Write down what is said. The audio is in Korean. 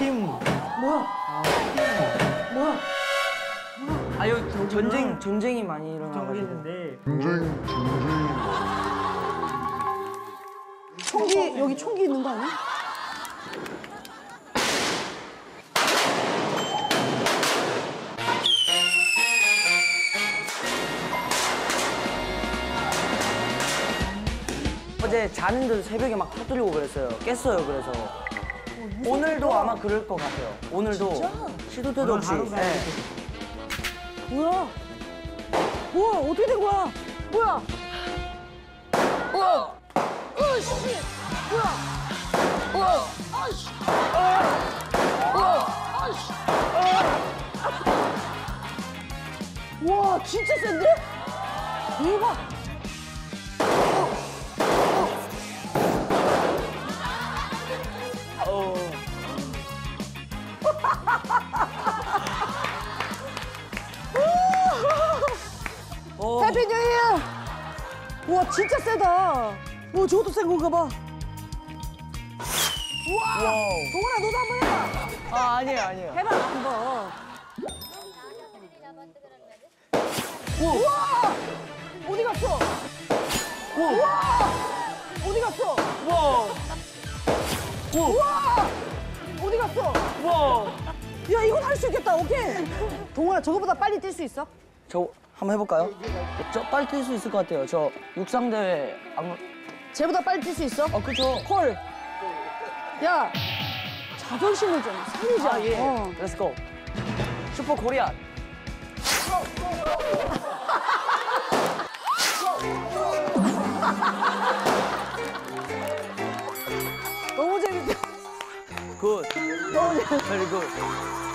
팀. 뭐야? 뭐야? 아 여기 전쟁이 많이 일어나가지고. 했는데 총기 여기 총기 있는 거 아니야? 어제 자는데도 새벽에 막 터뜨리고 그랬어요. 깼어요, 그래서. 오늘도 아마 그럴 것 같아요. 오늘도 시도 때도 없이. 네. 뭐야? 뭐야? 어떻게 된 거야? 뭐야? 씨! 뭐야? 아씨! 와, 진짜 센데? 대박! 해피 뉴 이어! 와, 진짜 세다. 와, 저것도 센 건가 봐. 우와! 동원아, 너도 한번 해봐. 아, 아니에요. 해봐, 한번. 우와! 어디 갔어? 우와! 어디 갔어? 우와! 우와! 어디 갔어? 우와! 야, 이건 할 수 있겠다. 오케이. 동원아, 저거보다 빨리 뛸 수 있어? 저 한번 해볼까요? 저 빨리 뛸 수 있을 것 같아요. 저 육상대회 안... 쟤보다 빨리 뛸 수 있어? 그쵸. 콜. 야, 자존심을 좀 살리자. 아, 예. Let's go. 슈퍼 코리아. 너무 재밌다. 굿. 너무 재밌다. Very good.